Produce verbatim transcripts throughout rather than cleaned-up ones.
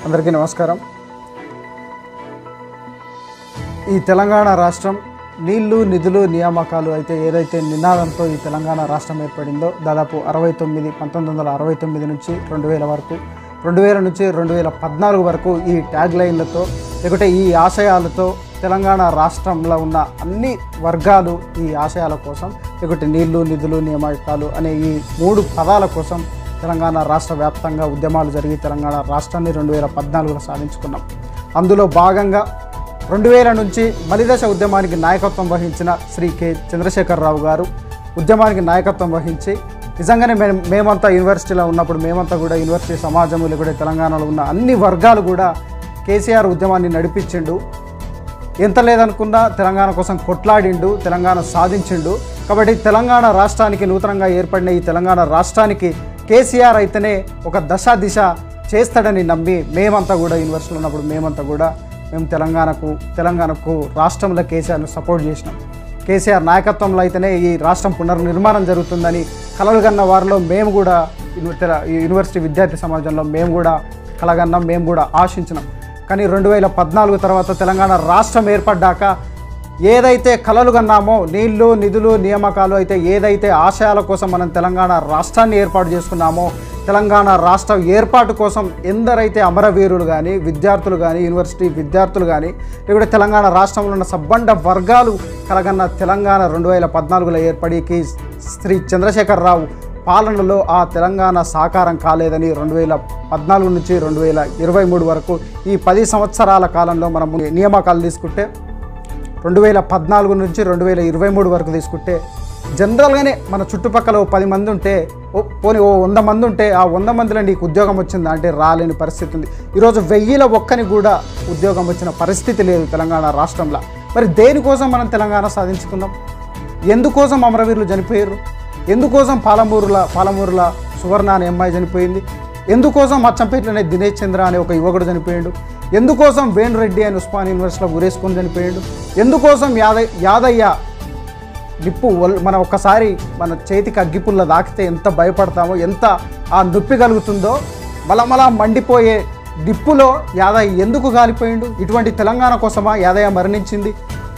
అందరికీ నమస్కారం. ఈ తెలంగాణ రాష్ట్రం నీళ్లు నిధులు నియామకాలు అయితే ఏదైతే నినాదంతో ఈ తెలంగాణ రాష్ట్రం ఏర్పడిందో దాదాపు అరవై తొమ్మిది పంతొమ్మిది వందల అరవై తొమ్మిది నుంచి రెండు వేల వరకు రెండు వేల నుంచి రెండు వేల పద్నాలుగు వరకు ఈ ట్యాగ్ లైన్లతో లేకుంటే ఈ ఆశయాలతో తెలంగాణ రాష్ట్రంలో ఉన్న అన్ని వర్గాలు ఈ ఆశయాల కోసం లేకుంటే నీళ్లు నిధులు నియామకాలు అనే ఈ మూడు పదాల కోసం తెలంగాణ రాష్ట్ర వ్యాప్తంగా ఉద్యమాలు జరిగి తెలంగాణ రాష్ట్రాన్ని రెండు వేల పద్నాలుగులో సాధించుకున్నాం. అందులో భాగంగా రెండు వేల నుంచి మలిదశ ఉద్యమానికి నాయకత్వం వహించిన శ్రీ కె చంద్రశేఖరరావు గారు ఉద్యమానికి నాయకత్వం వహించి నిజంగానే మేము మేమంతా యూనివర్సిటీలో ఉన్నప్పుడు మేమంతా కూడా యూనివర్సిటీ సమాజము లేకుంటే తెలంగాణలో ఉన్న అన్ని వర్గాలు కూడా కేసీఆర్ ఉద్యమాన్ని నడిపించిండు. ఎంత లేదనుకున్నా తెలంగాణ కోసం కొట్లాడిండు, తెలంగాణ సాధించిండు. కాబట్టి తెలంగాణ రాష్ట్రానికి నూతనంగా ఏర్పడిన ఈ తెలంగాణ రాష్ట్రానికి కేసీఆర్ అయితేనే ఒక దశ దిశ చేస్తాడని నమ్మి మేమంతా కూడా యూనివర్సిటీలో ఉన్నప్పుడు మేమంతా కూడా మేము తెలంగాణకు తెలంగాణకు రాష్ట్రంలో కేసీఆర్ను సపోర్ట్ చేసినాం. కేసీఆర్ నాయకత్వంలో అయితేనే ఈ రాష్ట్రం పునర్నిర్మాణం జరుగుతుందని కలలుగన్న వారిలో మేము కూడా యూనివర్సిటీ విద్యార్థి సమాజంలో మేము కూడా కలగన్నాం, మేము కూడా ఆశించినాం. కానీ రెండు వేల పద్నాలుగు తర్వాత తెలంగాణ రాష్ట్రం ఏర్పడ్డాక ఏదైతే కలలు కన్నామో నీళ్లు నిధులు నియామకాలు అయితే ఏదైతే ఆశయాల కోసం మనం తెలంగాణ రాష్ట్రాన్ని ఏర్పాటు చేసుకున్నామో తెలంగాణ రాష్ట్ర ఏర్పాటు కోసం ఎందరైతే అమరవీరులు కానీ విద్యార్థులు కానీ యూనివర్సిటీ విద్యార్థులు కానీ లేకుంటే తెలంగాణ రాష్ట్రంలో ఉన్న సబ్బండ వర్గాలు కలగన్న తెలంగాణ రెండు వేల పద్నాలుగులో ఏర్పడికి శ్రీ చంద్రశేఖరరావు పాలనలో ఆ తెలంగాణ సాకారం కాలేదని రెండు వేల పద్నాలుగు నుంచి రెండు వేల ఇరవై మూడు వరకు ఈ పది సంవత్సరాల కాలంలో మనం నియామకాలు తీసుకుంటే రెండు వేల పద్నాలుగు నుంచి రెండు వేల ఇరవై మూడు వరకు తీసుకుంటే జనరల్గానే మన చుట్టుపక్కల ఓ పది మంది ఉంటే ఓ పోనీ ఓ వంద మంది ఉంటే ఆ వంద మందిలో నీకు ఉద్యోగం వచ్చిందా అంటే రాలేని పరిస్థితి ఉంది. ఈరోజు వెయ్యిల ఒక్కని కూడా ఉద్యోగం వచ్చిన పరిస్థితి లేదు తెలంగాణ రాష్ట్రంలో. మరి దేనికోసం మనం తెలంగాణ సాధించుకున్నాం? ఎందుకోసం అమరవీరులు చనిపోయారు? ఎందుకోసం పాలమూరుల పాలమూరుల సువర్ణ అనే అమ్మాయి చనిపోయింది? ఎందుకోసం అచ్చంపేటలోనే దినేష్ చంద్ర అనే ఒక యువకుడు చనిపోయాడు? ఎందుకోసం వేణురెడ్డి అని ఉస్మాన్ యూనివర్సిటీలో ఉరేసుకొని చనిపోయాడు? ఎందుకోసం యాదయ్య యాదయ్య నిప్పు మనం ఒక్కసారి మన చేతికి అగ్గిపుల్ల దాకితే ఎంత భయపడతామో, ఎంత ఆ నొప్పి కలుగుతుందో, మలమలా మండిపోయే నిప్పులో యాదయ్య ఎందుకు కాలిపోయిండు? ఇటువంటి తెలంగాణ కోసమా యాదయ్య మరణించింది?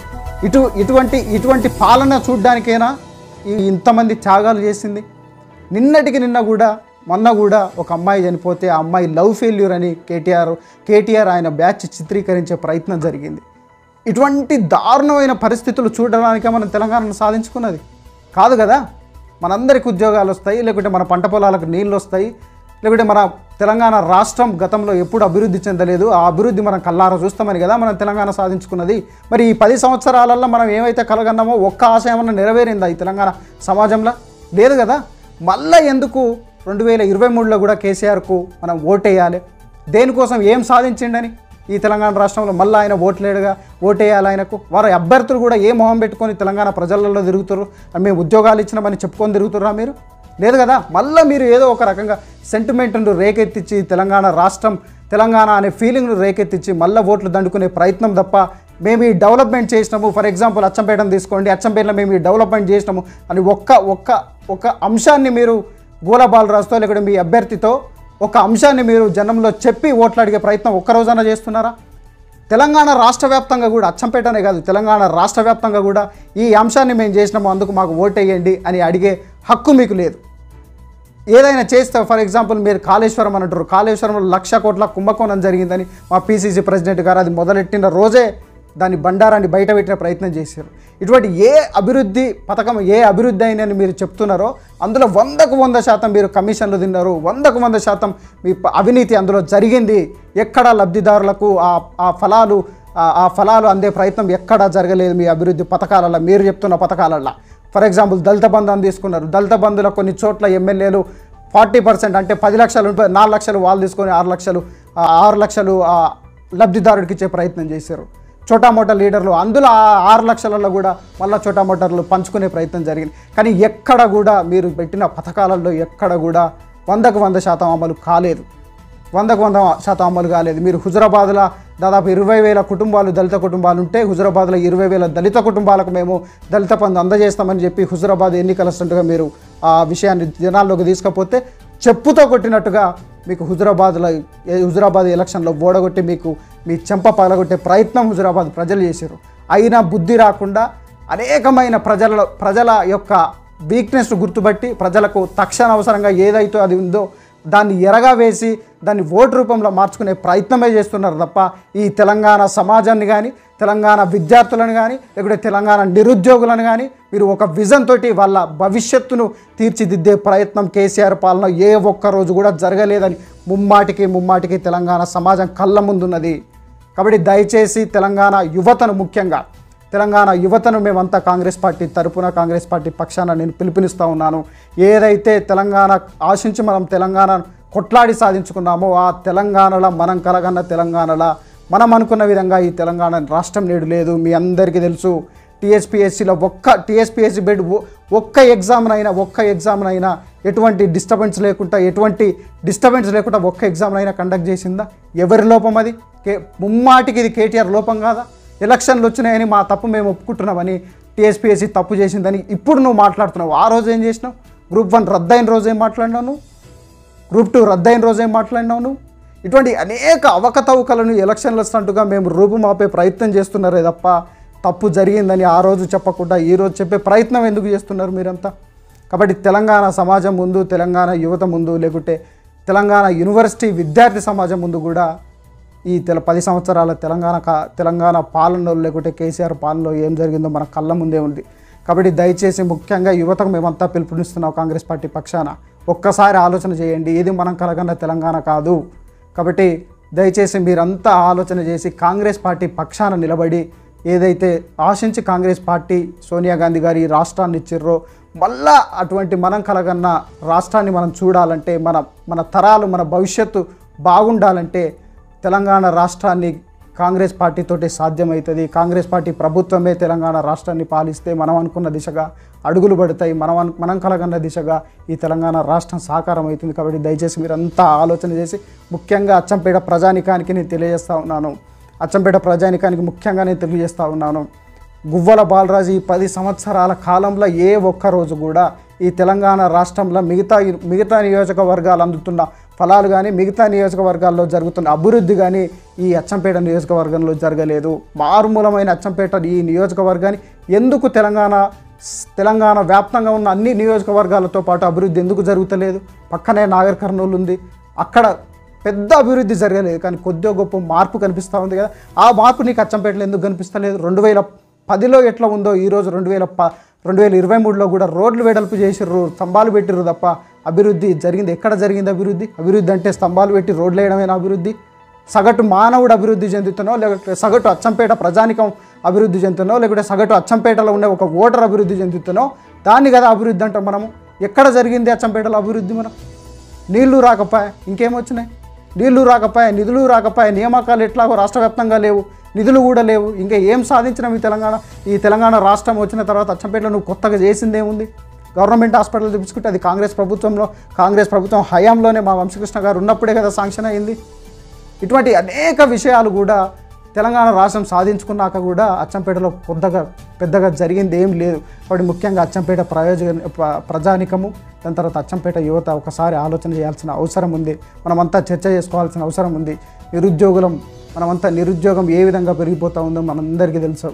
ఇటు ఇటువంటి ఇటువంటి పాలన చూడ్డానికైనా ఇంతమంది త్యాగాలు చేసింది? నిన్నటికి నిన్న కూడా మొన్న కూడా ఒక అమ్మాయి చనిపోతే ఆ అమ్మాయి లవ్ ఫెయిల్యూర్ అని కేటీఆర్ కేటీఆర్ ఆయన బ్యాచ్ చిత్రీకరించే ప్రయత్నం జరిగింది. ఇటువంటి దారుణమైన పరిస్థితులు చూడడానికే మనం తెలంగాణను సాధించుకున్నది కాదు కదా. మనందరికి ఉద్యోగాలు వస్తాయి, లేకుంటే మన పంట పొలాలకు నీళ్ళు వస్తాయి, లేకుంటే మన తెలంగాణ రాష్ట్రం గతంలో ఎప్పుడు అభివృద్ధి చెందలేదు, ఆ అభివృద్ధి మనం కల్లారా చూస్తామని కదా మనం తెలంగాణ సాధించుకున్నది. మరి ఈ పది సంవత్సరాలలో మనం ఏమైతే కలగన్నామో ఒక్క ఆశయమన్నా నెరవేరిందా ఈ తెలంగాణ సమాజంలో? లేదు కదా. మళ్ళీ ఎందుకు రెండు వేల ఇరవై మూడులో కూడా కేసీఆర్కు మనం ఓటేయాలి? దేనికోసం? ఏం సాధించిండని ఈ తెలంగాణ రాష్ట్రంలో మళ్ళీ ఆయన ఓట్లేడుగా ఓటేయాలి ఆయనకు? వారి అభ్యర్థులు కూడా ఏ మొహం పెట్టుకొని తెలంగాణ ప్రజలలో తిరుగుతారు? మేము ఉద్యోగాలు ఇచ్చినామని చెప్పుకొని తిరుగుతుర్రా మీరు? లేదు కదా. మళ్ళీ మీరు ఏదో ఒక రకంగా సెంటిమెంట్ను రేకెత్తించి తెలంగాణ రాష్ట్రం తెలంగాణ అనే ఫీలింగ్ను రేకెత్తించి మళ్ళీ ఓట్లు దండుకునే ప్రయత్నం తప్ప మేము ఈ డెవలప్మెంట్ చేసినాము, ఫర్ ఎగ్జాంపుల్ అచ్చంపేటను తీసుకోండి, అచ్చంపేటలో మేము ఈ డెవలప్మెంట్ చేసినాము అని ఒక్క ఒక్క ఒక అంశాన్ని మీరు గోలా బాలరాజుతో లేకుంటే మీ అభ్యర్థితో ఒక అంశాన్ని మీరు జనంలో చెప్పి ఓట్లు అడిగే ప్రయత్నం ఒక్కరోజైనా చేస్తున్నారా? తెలంగాణ రాష్ట్ర వ్యాప్తంగా కూడా అచ్చంపేటనే కాదు తెలంగాణ రాష్ట్ర వ్యాప్తంగా కూడా ఈ అంశాన్ని మేము చేసినాము అందుకు మాకు ఓటేయండి అని అడిగే హక్కు మీకు లేదు. ఏదైనా చేస్తే ఫర్ ఎగ్జాంపుల్ మీరు కాళేశ్వరం అని అంటారు, కాళేశ్వరంలో లక్ష కోట్ల కుంభకోణం జరిగిందని మా పీసీసీ ప్రెసిడెంట్ గారు అది మొదలెట్టిన రోజే దాని బండారాన్ని బయట పెట్టిన ప్రయత్నం చేశారు. ఇటువంటి ఏ అభివృద్ధి పథకం ఏ అభివృద్ధి అయినని మీరు చెప్తున్నారో అందులో వందకు వంద శాతం మీరు కమిషన్లు తిన్నారు, వందకు వంద శాతం మీ అవినీతి అందులో జరిగింది. ఎక్కడ లబ్ధిదారులకు ఆ ఆ ఫలాలు ఆ ఫలాలు అందే ప్రయత్నం ఎక్కడా జరగలేదు మీ అభివృద్ధి పథకాలలో, మీరు చెప్తున్న పథకాలలో. ఫర్ ఎగ్జాంపుల్ దళిత బంధు అని తీసుకున్నారు. దళిత బంధులో కొన్ని చోట్ల ఎమ్మెల్యేలు ఫార్టీ పర్సెంట్ అంటే పది లక్షలు నాలుగు లక్షలు వాళ్ళు తీసుకొని ఆరు లక్షలు ఆరు లక్షలు లబ్ధిదారుడికి ఇచ్చే ప్రయత్నం చేశారు. చోటా మోటా లీడర్లు అందులో ఆరు లక్షలలో కూడా మళ్ళీ చోటా మోటార్లు పంచుకునే ప్రయత్నం జరిగింది. కానీ ఎక్కడ కూడా మీరు పెట్టిన పథకాలలో ఎక్కడ కూడా వందకు వంద శాతం అమలు కాలేదు, వందకు వంద శాతం అమలు కాలేదు. మీరు హుజురాబాద్లో దాదాపు ఇరవై వేల కుటుంబాలు దళిత కుటుంబాలు ఉంటే హుజురాబాద్లో ఇరవై వేల దళిత కుటుంబాలకు మేము దళిత బంధు అందజేస్తామని చెప్పి హుజురాబాద్ ఎన్నికల స్టంట్గా మీరు ఆ విషయాన్ని జనాల్లోకి తీసుకపోతే చెప్పుతో కొట్టినట్టుగా మీకు హుజురాబాద్లో హుజురాబాద్ ఎలక్షన్లో ఓడగొట్టి మీకు మీ చెంప పగలగొట్టే ప్రయత్నం హుజురాబాద్ ప్రజలు చేశారు. అయినా బుద్ధి రాకుండా అనేకమైన ప్రజల ప్రజల యొక్క వీక్నెస్ను గుర్తుపట్టి ప్రజలకు తక్షణ అవసరంగా ఏదైతే అది ఉందో దాన్ని ఎరగా వేసి దాన్ని ఓటు రూపంలో మార్చుకునే ప్రయత్నమే చేస్తున్నారు తప్ప ఈ తెలంగాణ సమాజాన్ని కానీ తెలంగాణ విద్యార్థులను కానీ లేకుంటే తెలంగాణ నిరుద్యోగులను కానీ మీరు ఒక విజన్ తోటి వాళ్ళ భవిష్యత్తును తీర్చిదిద్దే ప్రయత్నం కేసీఆర్ పాలన ఏ ఒక్క రోజు కూడా జరగలేదని ముమ్మాటికి ముమ్మాటికి తెలంగాణ సమాజం కళ్ళ ముందున్నది. కాబట్టి దయచేసి తెలంగాణ యువతను ముఖ్యంగా తెలంగాణ యువతను మేమంతా కాంగ్రెస్ పార్టీ తరపున కాంగ్రెస్ పార్టీ పక్షాన నేను పిలుపునిస్తూ ఉన్నాను. ఏదైతే తెలంగాణ ఆశించి మనం తెలంగాణ కొట్లాడి సాధించుకున్నామో ఆ తెలంగాణలో మనం కలగన్న తెలంగాణలో మనం అనుకున్న విధంగా ఈ తెలంగాణ రాష్ట్రం నేడు లేదు. మీ అందరికీ తెలుసు టీఎస్పీఎస్సీలో ఒక్క టీఎస్పీఎస్సీ బెడ్ ఒక్క ఎగ్జామ్నైనా ఒక్క ఎగ్జామ్నైనా ఎటువంటి డిస్టర్బెన్స్ లేకుండా ఎటువంటి డిస్టర్బెన్స్ లేకుండా ఒక్క ఎగ్జామ్నైనా కండక్ట్ చేసిందా? ఎవరి లోపం అది? కే ముమ్మాటికి ఇది కేటీఆర్ లోపం కాదా? ఎలక్షన్లు వచ్చినాయని మా తప్పు మేము ఒప్పుకుంటున్నామని టీఎస్పీఎస్సీ తప్పు చేసిందని ఇప్పుడు నువ్వు మాట్లాడుతున్నావు. ఆ రోజు ఏం చేసినావు? గ్రూప్ వన్ రద్దయిన రోజు ఏం మాట్లాడినావు నువ్వు? గ్రూప్ టూ రద్దయిన రోజు ఏం మాట్లాడినావు నువ్వు? ఇటువంటి అనేక అవకతవకలను ఎలక్షన్లు వస్తున్నట్టుగా మేము రూపుమాపే ప్రయత్నం చేస్తున్నారే తప్ప తప్పు జరిగిందని ఆ రోజు చెప్పకుండా ఈరోజు చెప్పే ప్రయత్నం ఎందుకు చేస్తున్నారు మీరంతా? కాబట్టి తెలంగాణ సమాజం ముందు తెలంగాణ యువత ముందు లేకుంటే తెలంగాణ యూనివర్సిటీ విద్యార్థి సమాజం ముందు కూడా ఈ తెల పది సంవత్సరాల తెలంగాణ తెలంగాణ పాలనలో లేకుంటే కేసీఆర్ పాలనలో ఏం జరిగిందో మన కళ్ళ ముందే ఉంది. కాబట్టి దయచేసి ముఖ్యంగా యువతకు మేమంతా పిలుపునిస్తున్నాం కాంగ్రెస్ పార్టీ పక్షాన. ఒక్కసారి ఆలోచన చేయండి, ఇది మనం కలగన్న తెలంగాణ కాదు. కాబట్టి దయచేసి మీరంతా ఆలోచన చేసి కాంగ్రెస్ పార్టీ పక్షాన నిలబడి ఏదైతే ఆశించి కాంగ్రెస్ పార్టీ సోనియా గాంధీ గారు ఈ రాష్ట్రాన్ని ఇచ్చిర్రో మళ్ళా అటువంటి మనం కలగన్న రాష్ట్రాన్ని మనం చూడాలంటే మన మన తరాలు మన భవిష్యత్తు బాగుండాలంటే తెలంగాణ రాష్ట్రాన్ని కాంగ్రెస్ పార్టీతోటి సాధ్యమవుతుంది. కాంగ్రెస్ పార్టీ ప్రభుత్వమే తెలంగాణ రాష్ట్రాన్ని పాలిస్తే మనం అనుకున్న దిశగా అడుగులు పడతాయి. మనం మనం కలగన్న దిశగా ఈ తెలంగాణ రాష్ట్రం సాకారం అవుతుంది. కాబట్టి దయచేసి మీరంతా ఆలోచన చేసి ముఖ్యంగా అచ్చంపేట ప్రజానికానికి నేను తెలియజేస్తూ ఉన్నాను అచ్చంపేట ప్రజానికానికి ముఖ్యంగా నేను తెలియజేస్తూ ఉన్నాను గువ్వల బాలరాజు ఈ పది సంవత్సరాల కాలంలో ఏ ఒక్కరోజు కూడా ఈ తెలంగాణ రాష్ట్రంలో మిగతా మిగతా నియోజకవర్గాలు అందుతున్న ఫలాలు కానీ మిగతా నియోజకవర్గాల్లో జరుగుతున్న అభివృద్ధి కానీ ఈ అచ్చంపేట నియోజకవర్గంలో జరగలేదు. మారుమూలమైన అచ్చంపేట ఈ నియోజకవర్గాన్ని ఎందుకు తెలంగాణ తెలంగాణ వ్యాప్తంగా ఉన్న అన్ని నియోజకవర్గాలతో పాటు అభివృద్ధి ఎందుకు జరుగుతలేదు? పక్కనే నాగర్ కర్నూలు ఉంది, అక్కడ పెద్ద అభివృద్ధి జరగలేదు కానీ కొద్దిగా గొప్ప మార్పు కనిపిస్తూ ఉంది కదా. ఆ మార్పు నీకు అచ్చంపేటలో ఎందుకు కనిపిస్తలేదు? రెండు వేల పదిలో ఎట్లా ఉందో ఈరోజు రెండు వేల ప రెండు వేల ఇరవై మూడులో కూడా రోడ్లు వెడల్పు చేసిర్రు, స్తంభాలు పెట్టిర్రు తప్ప అభివృద్ధి జరిగింది ఎక్కడ జరిగింది? అభివృద్ధి అభివృద్ధి అంటే స్తంభాలు పెట్టి రోడ్లు వేయడమేనా అభివృద్ధి? సగటు మానవుడు అభివృద్ధి చెందుతున్నావు లేకపోతే సగటు అచ్చంపేట ప్రజానికం అభివృద్ధి చెందుతున్నావు లేకపోతే సగటు అచ్చంపేటలో ఉండే ఒక ఓటర్ అభివృద్ధి చెందుతున్నావు? దాన్ని కదా అభివృద్ధి అంటాం మనము. ఎక్కడ జరిగింది అచ్చంపేటలో అభివృద్ధి? మనం నీళ్లు రాకపోయా, ఇంకేమొచ్చినాయి? నీళ్లు రాకపోయా, నిధులు రాకపోయా, నియామకాలు ఎట్లాగో రాష్ట్ర వ్యాప్తంగా లేవు, నిధులు కూడా లేవు. ఇంకా ఏం సాధించినాం ఈ తెలంగాణ ఈ తెలంగాణ రాష్ట్రం వచ్చిన తర్వాత అచ్చంపేటలో నువ్వు కొత్తగా చేసిందేముంది? గవర్నమెంట్ హాస్పిటల్ చూపించుకుంటే అది కాంగ్రెస్ ప్రభుత్వంలో కాంగ్రెస్ ప్రభుత్వం హయాంలోనే మా వంశకృష్ణ గారు ఉన్నప్పుడే కదా శాంక్షన్ అయింది. ఇటువంటి అనేక విషయాలు కూడా తెలంగాణ రాష్ట్రం సాధించుకున్నాక కూడా అచ్చంపేటలో కొత్తగా పెద్దగా జరిగింది ఏం లేదు. కాబట్టి ముఖ్యంగా అచ్చంపేట ప్రయోజన ప్రజానికము దాని తర్వాత అచ్చంపేట యువత ఒకసారి ఆలోచన చేయాల్సిన అవసరం ఉంది. మనమంతా చర్చ చేసుకోవాల్సిన అవసరం ఉంది. నిరుద్యోగులం మనమంతా నిరుద్యోగం ఏ విధంగా పెరిగిపోతూ ఉందో మనందరికీ తెలుసు.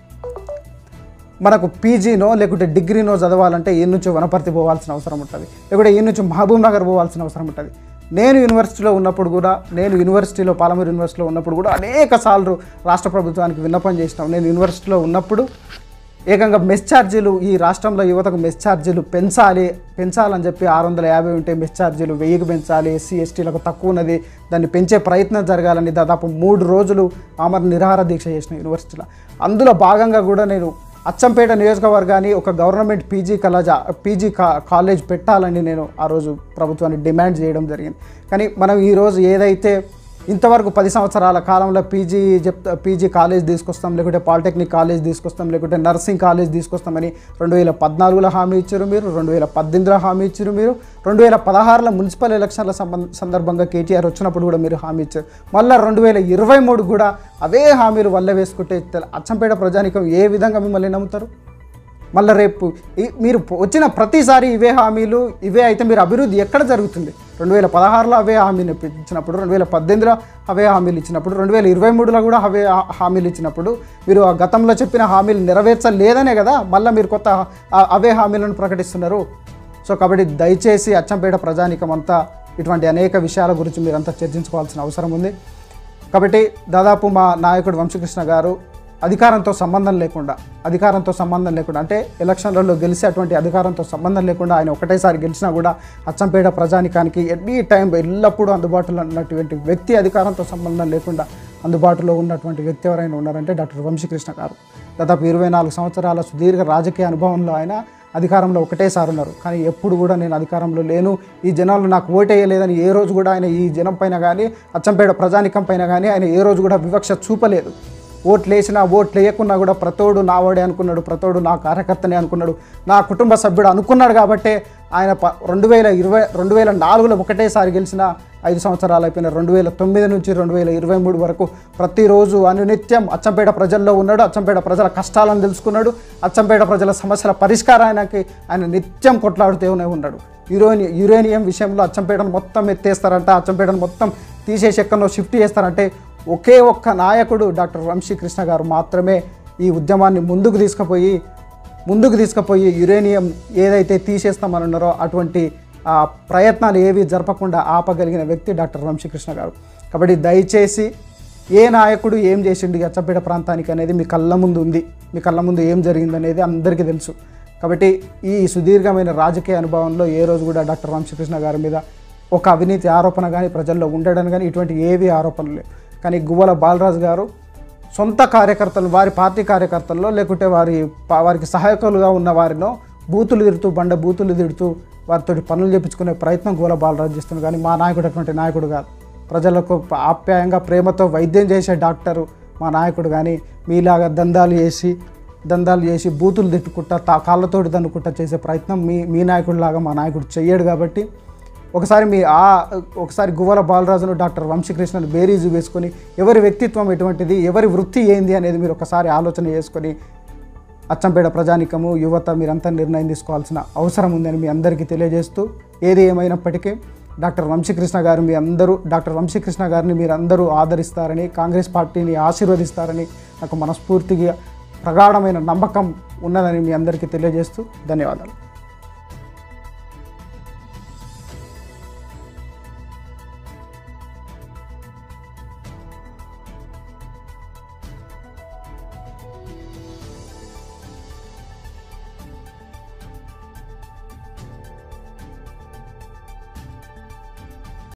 మనకు పీజీనో లేకుంటే డిగ్రీనో చదవాలంటే ఈ నుంచి వనపర్తి పోవాల్సిన అవసరం ఉంటుంది, లేకుంటే ఈ నుంచి మహబూబ్ నగర్ పోవాల్సిన అవసరం ఉంటుంది. నేను యూనివర్సిటీలో ఉన్నప్పుడు కూడా నేను యూనివర్సిటీలో పాలమూరు యూనివర్సిటీలో ఉన్నప్పుడు కూడా అనేక సార్లు రాష్ట్ర ప్రభుత్వానికి విన్నపం చేసినాం. నేను యూనివర్సిటీలో ఉన్నప్పుడు ఏకంగా మెస్ ఛార్జీలు ఈ రాష్ట్రంలో యువతకు మెస్ ఛార్జీలు పెంచాలి పెంచాలని చెప్పి ఆరు వందల యాభై ఉంటే మెస్ ఛార్జీలు వెయ్యికి పెంచాలి, ఎస్సీ ఎస్టీలకు తక్కువ ఉన్నది దాన్ని పెంచే ప్రయత్నం జరగాలని దాదాపు మూడు రోజులు ఆమర నిరాహార దీక్ష చేసిన యూనివర్సిటీలో. అందులో భాగంగా కూడా నేను అచ్చంపేట నియోజకవర్గాన్ని ఒక గవర్నమెంట్ పీజీ కళాజ పీజీ కా కాలేజ్ పెట్టాలని నేను ఆ రోజు ప్రభుత్వాన్ని డిమాండ్ చేయడం జరిగింది. కానీ మనం ఈరోజు ఏదైతే ఇంతవరకు పది సంవత్సరాల కాలంలో పీజీ చెప్తా పీజీ కాలేజ్ తీసుకొస్తాం లేకుంటే పాలిటెక్నిక్ కాలేజ్ తీసుకొస్తాం లేకుంటే నర్సింగ్ కాలేజ్ తీసుకొస్తామని రెండు వేల పద్నాలుగులో హామీ ఇచ్చారు మీరు, రెండు వేల పద్దెనిమిదిలో హామీ ఇచ్చారు మీరు, రెండు వేల పదహారులో మున్సిపల్ ఎలక్షన్ల సందర్భంగా కేటీఆర్ వచ్చినప్పుడు కూడా మీరు హామీ ఇచ్చారు. మళ్ళీ రెండు వేల ఇరవై మూడు కూడా అవే హామీలు వల్ల వేసుకుంటే అచ్చంపేట ప్రజానికం ఏ విధంగా మిమ్మల్ని నమ్ముతారు? మళ్ళీ రేపు మీరు వచ్చిన ప్రతిసారి ఇవే హామీలు ఇవే అయితే మీరు అభివృద్ధి ఎక్కడ జరుగుతుంది? రెండు వేల పదహారులో అవే హామీలు ఇచ్చినప్పుడు, రెండు వేల పద్దెనిమిదిలో అవే హామీలు ఇచ్చినప్పుడు, రెండు వేల ఇరవై మూడులో కూడా అవే హామీలు ఇచ్చినప్పుడు మీరు ఆ గతంలో చెప్పిన హామీలు నెరవేర్చలేదనే కదా మళ్ళీ మీరు కొత్త అవే హామీలను ప్రకటిస్తున్నారు. సో కాబట్టి దయచేసి అచ్చంపేట ప్రజానీకం అంతా ఇటువంటి అనేక విషయాల గురించి మీరంతా చర్చించుకోవాల్సిన అవసరం ఉంది. కాబట్టి దాదాపు మా నాయకుడు వంశీకృష్ణ గారు అధికారంతో సంబంధం లేకుండా అధికారంతో సంబంధం లేకుండా అంటే ఎలక్షన్లలో గెలిచి అటువంటి అధికారంతో సంబంధం లేకుండా ఆయన ఒకటేసారి గెలిచినా కూడా అచ్చంపేట ప్రజానికానికి ఎనీ టైం ఎల్లప్పుడూ అందుబాటులో ఉన్నటువంటి వ్యక్తి, అధికారంతో సంబంధం లేకుండా అందుబాటులో ఉన్నటువంటి వ్యక్తి ఎవరైనా ఉన్నారంటే డాక్టర్ వంశీకృష్ణ గారు. దాదాపు ఇరవై నాలుగు సంవత్సరాల సుదీర్ఘ రాజకీయ అనుభవంలో ఆయన అధికారంలో ఒకటేసారి ఉన్నారు. కానీ ఎప్పుడు కూడా నేను అధికారంలో లేను, ఈ జనాలు నాకు ఓటేయలేదని ఏ రోజు కూడా ఆయన ఈ జనం పైన కానీ అచ్చంపేట ప్రజానికం పైన కానీ ఆయన ఏ రోజు కూడా వివక్ష చూపలేదు. ఓట్లు వేసినా ఓట్లు వేయకున్నా కూడా ప్రతోడు నా వాడే అనుకున్నాడు, ప్రతోడు నా కార్యకర్తనే అనుకున్నాడు, నా కుటుంబ సభ్యుడు అనుకున్నాడు. కాబట్టే ఆయన ప రెండు వేల ఇరవై రెండు వేల నాలుగులో ఒకటేసారి గెలిచిన ఐదు సంవత్సరాలు అయిపోయిన రెండు వేల తొమ్మిది నుంచి రెండు వేల ఇరవై మూడు వరకు ప్రతిరోజు అనునిత్యం అచ్చంపేట ప్రజల్లో ఉన్నాడు. అచ్చంపేట ప్రజల కష్టాలను తెలుసుకున్నాడు. అచ్చంపేట ప్రజల సమస్యల పరిష్కారానికి ఆయన నిత్యం కొట్లాడుతూనే ఉన్నాడు. యురేని యురేనియం విషయంలో అచ్చంపేటను మొత్తం ఎత్తేస్తారంట, అచ్చంపేటను మొత్తం తీసేసి ఎక్కడో షిఫ్ట్ చేస్తారంటే ఒకే ఒక్క నాయకుడు డాక్టర్ వంశీకృష్ణ గారు మాత్రమే ఈ ఉద్యమాన్ని ముందుకు తీసుకుపోయి ముందుకు తీసుకుపోయి యురేనియం ఏదైతే తీసేస్తామని ఉన్నారో అటువంటి ప్రయత్నాలు ఏవి జరపకుండా ఆపగలిగిన వ్యక్తి డాక్టర్ వంశీకృష్ణ గారు. కాబట్టి దయచేసి ఏ నాయకుడు ఏం చేసిండు అచ్చంపేట ప్రాంతానికి అనేది మీ కళ్ళ ముందు ఉంది, మీ కళ్ళ ముందు ఏం జరిగిందనేది అందరికీ తెలుసు. కాబట్టి ఈ సుదీర్ఘమైన రాజకీయ అనుభవంలో ఏ రోజు కూడా డాక్టర్ వంశీకృష్ణ గారి మీద ఒక అవినీతి ఆరోపణ కానీ ప్రజల్లో ఉండడం కానీ ఇటువంటి ఏవి ఆరోపణలు లేవు. కానీ గువ్వల బాలరాజు గారు సొంత కార్యకర్తలు, వారి పార్టీ కార్యకర్తల్లో లేకుంటే వారి వారికి సహాయకులుగా ఉన్న వారినో బూతులు తిడుతూ బండ బూతులు తిడుతూ వారితో పనులు చేయించుకునే ప్రయత్నం గువ్వల బాలరాజు చేస్తున్నారు. కానీ మా నాయకుడు అటువంటి నాయకుడు కాదు. ప్రజలకు ఆప్యాయంగా ప్రేమతో వైద్యం చేసే డాక్టరు మా నాయకుడు. కానీ మీలాగా దందాలు చేసి దందాలు చేసి బూతులు తిట్టుకుంటా తా కాళ్ళతోటి దన్నుకుంటా చేసే ప్రయత్నం మీ మీ నాయకుడిలాగా మా నాయకుడు చెయ్యడు. కాబట్టి ఒకసారి మీ ఆ ఒకసారి గువ్వల బాలరాజును డాక్టర్ వంశీకృష్ణను బేరీజు వేసుకొని ఎవరి వ్యక్తిత్వం ఎటువంటిది, ఎవరి వృత్తి ఏంది అనేది మీరు ఒకసారి ఆలోచన చేసుకొని అచ్చంపేట ప్రజానికము యువత మీరంతా నిర్ణయం తీసుకోవాల్సిన అవసరం ఉందని మీ అందరికీ తెలియజేస్తూ, ఏది ఏమైనప్పటికీ డాక్టర్ వంశీకృష్ణ గారు మీ అందరూ డాక్టర్ వంశీకృష్ణ గారిని మీరందరూ ఆదరిస్తారని, కాంగ్రెస్ పార్టీని ఆశీర్వదిస్తారని నాకు మనస్ఫూర్తిగా ప్రగాఢమైన నమ్మకం ఉన్నదని మీ అందరికీ తెలియజేస్తూ ధన్యవాదాలు.